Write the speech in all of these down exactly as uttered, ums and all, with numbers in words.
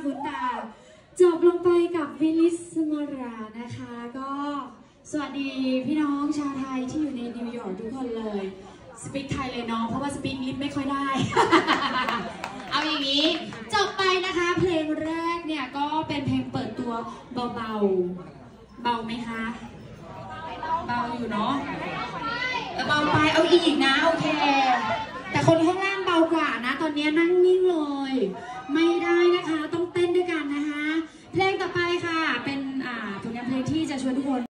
คุ้นตาจบลงไปกับวิลิสมารานะคะก็สวัสดีพี่น้องชาวไทยที่อยู่ในนิวยอร์กทุกคนเลยสปีกไทยเลยน้องเพราะว่าสปีกอังกฤษไม่ค่อยได้ เอาอย่างนี้จบไปนะคะเพลงแรกเนี่ยก็เป็นเพลงเปิดตัวเบาๆเบาไหมคะเบาอยู่เนาะเบาไปเอาอีกนะโอเคแต่คนข้างล่างเบากว่านะตอนนี้นั่งนิ่งเลยไม่ได้นะคะต้องเต้นด้วยกันนะคะเพลงต่อไปค่ะเป็นอ่าผลงานเพลงที่จะชวนทุกคน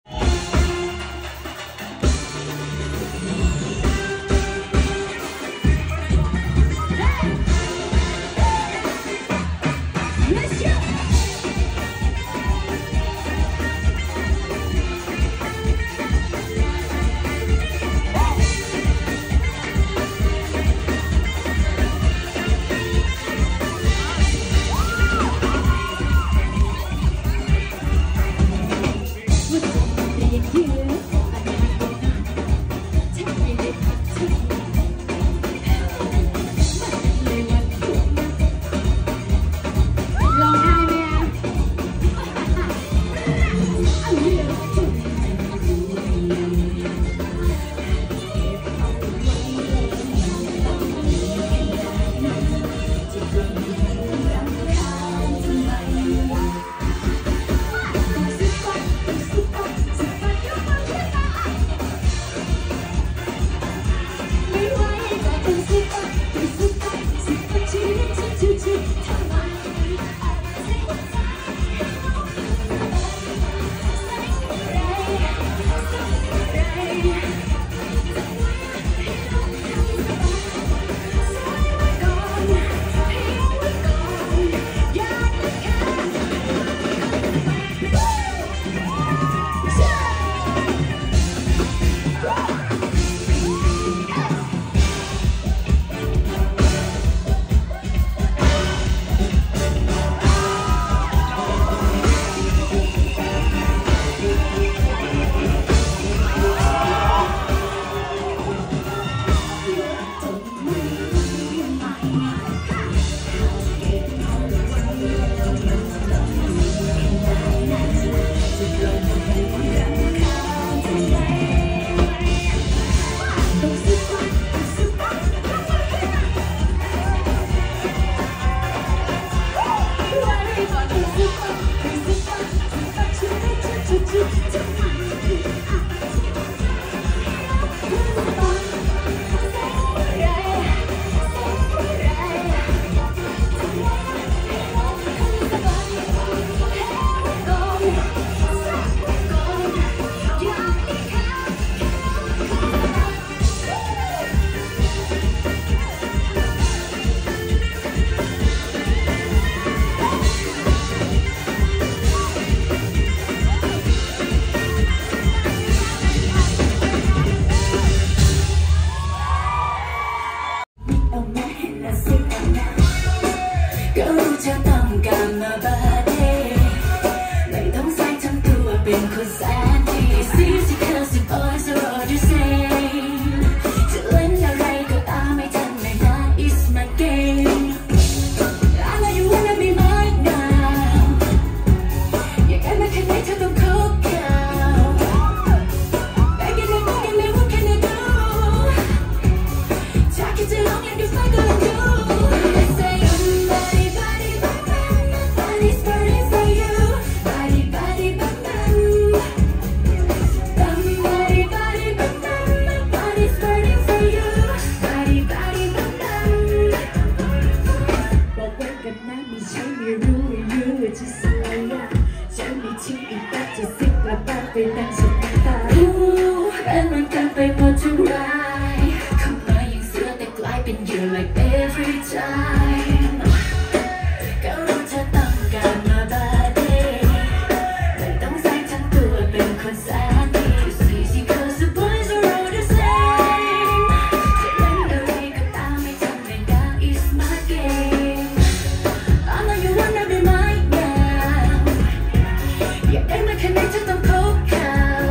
Connected to cold cow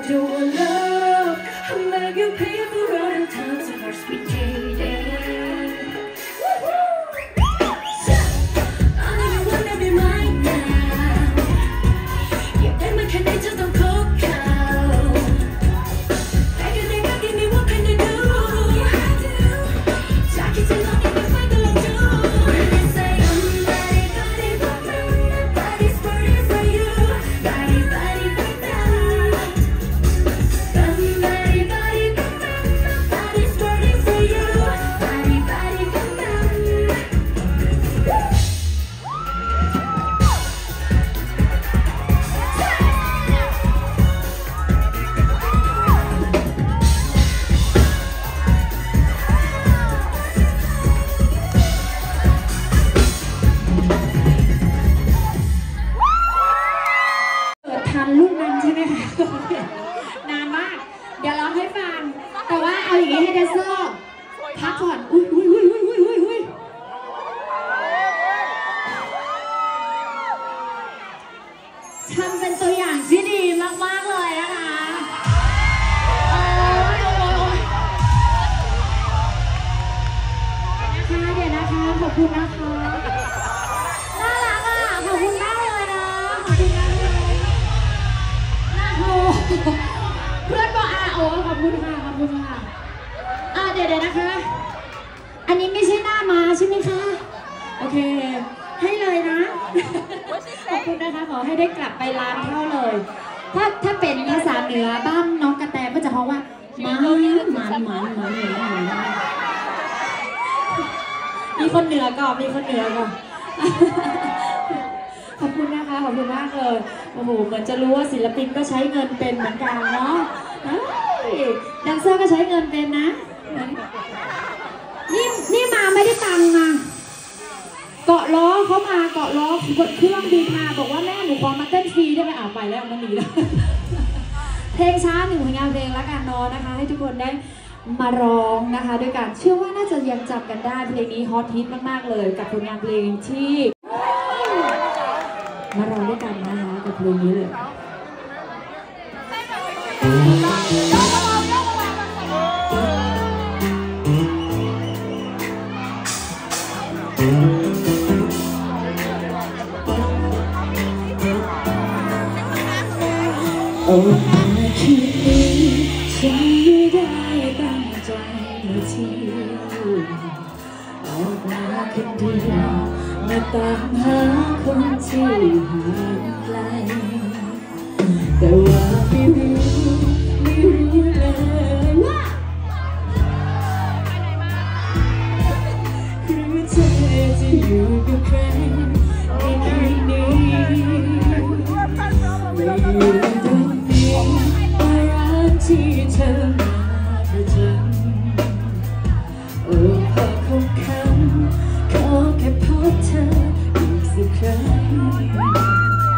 do I love I'm like a paper out of time to watch me dating I know you wanna be mine now You bet my candy just don't cook out I can think I give me what can you do Jack it till I need to find the love too When they say somebody, body, body, body's burning for you Body, body, body Somebody, body, body's burning for you Body, body, body เกิดทันลูกนั้นใช่ไหมคะนานมากเดี๋ยวร้องให้ฟังแต่ว่าเอาอย่างนี้ให้แดนเซอร์พักก่อนอุ้ยอุ้ยอุ้ยอุ้ยอุ้ยอุ้ยทำเป็นตัวอย่างที่ดีมากๆเลยนะคะโอ้ยโอ้ยโอ้ยนะคะเดี๋ยวนะคะขอบคุณนะคะน่ารักอ่ะขอบคุณมากเลยนะขอบคุณมากเลยน่าโหเพื่อนบอกอ่ะโอ้ขอบคุณค่ะขอบคุณค่ะอ่ะเดี๋ยวเดี๋ยวนะคะ อันนี้ไม่ใช่หน้ามาใช่ไหมคะโอเคให้เลยนะขอบคุณนะคะขอให้ได้กลับไปร้านเท่าเลยถ้าถ้าเป็นภาษาเหนือบ้านน้องกระแตก็จะเพราะว่ามันมันมันมันมันมีคนเหนือก่อนมีคนเหนือก่อนขอบคุณนะคะขอบคุณมากเลยโอ้โหเหมือนจะรู้ว่าศิลปินก็ใช้เงินเป็นเหมือนกันเนาะแดนเซอร์ก็ใช้เงินเป็นนะนี่นี่มาไม่ได้ตังค์มาเกาะล้อเขามาเกาะล้อเครื่องบินมาบอกว่าแม่หนูขอมาเต้นฟรีได้ไหมอ่ะไปแล้วมันหนีแล้วเพลงช้าหนึ่งผลงานเพลงละกันนอนนะคะให้ทุกคนได้มาร้องนะคะด้วยกันเชื่อว่าน่าจะยังจำกันได้เพลงนี้ฮอตฮิตมากๆเลยกับผลงานเพลงที่มาร้องด้วยกันนะคะกับเพลงนี้เลยโอ้มาคืนนี้ฉันไม่ได้ตั้งใจมาเที่ยวออกมาคนเดียวมาตามหาคนที่ห่างไกลแต่ว่าไม่รู้ไม่รู้เลยว่าหรือเธอจะอยู่กับใครในคืนนี้ไม่อยู่ตรงนี้แต่รักที่เธอมาประจำโอ้พอคงคำขอแค่พบเธออีกสักครั้ง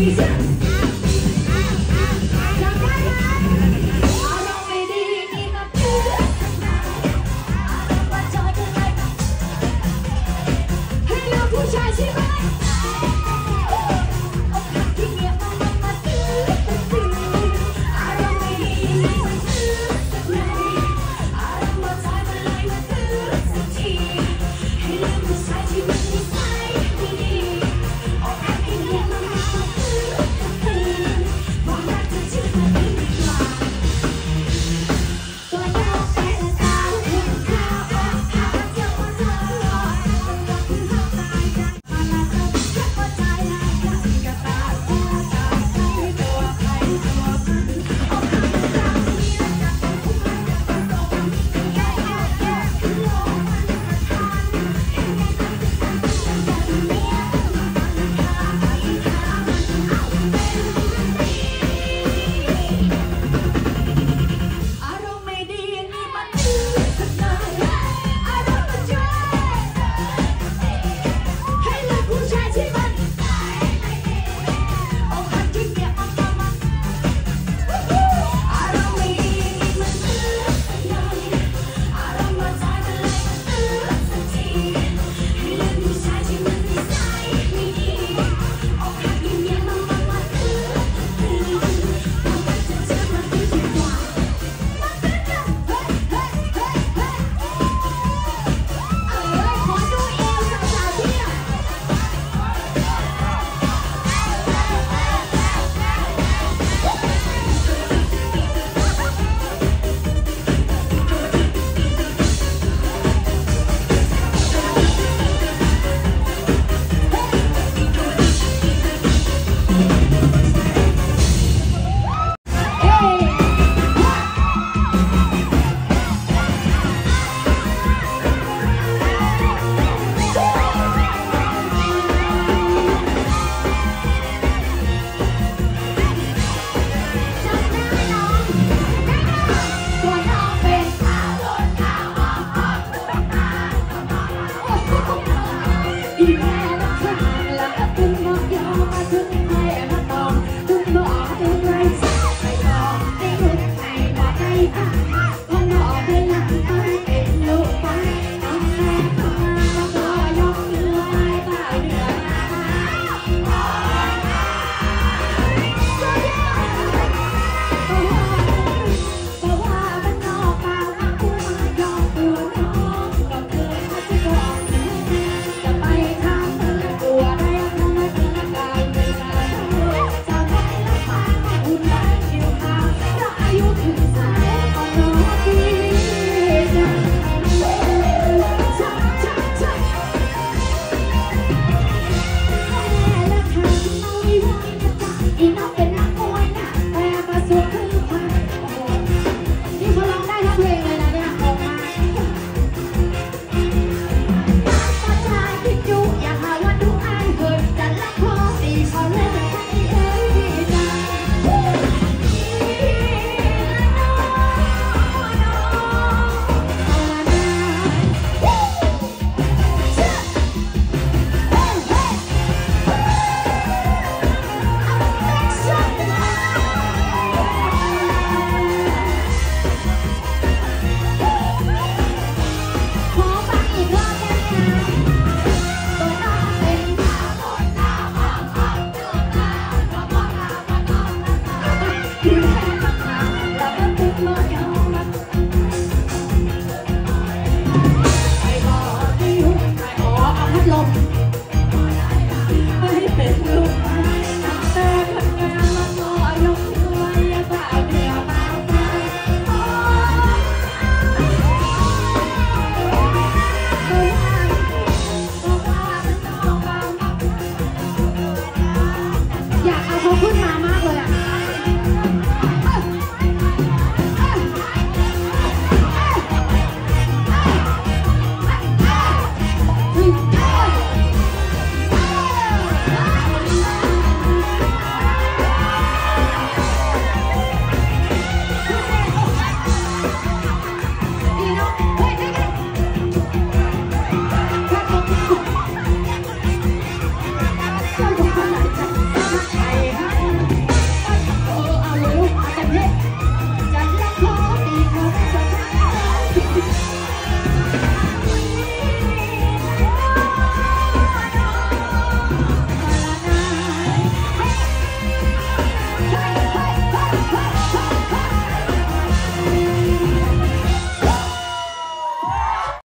อีแม่ละข้างละตึงบอกยอม